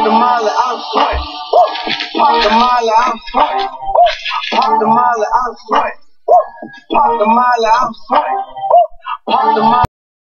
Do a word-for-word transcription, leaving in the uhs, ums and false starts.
the molly, I'm sweat. Pop the molly, I'm sweat. Pop the molly, I'm sweat. Pop the molly, I'm sweat. Pop the molly.